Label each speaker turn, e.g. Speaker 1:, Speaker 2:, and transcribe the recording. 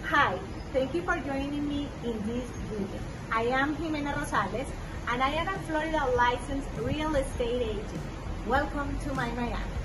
Speaker 1: Hi, thank you for joining me in this video. I am Jimena Rosales and I am a Florida licensed real estate agent. Welcome to my Miami.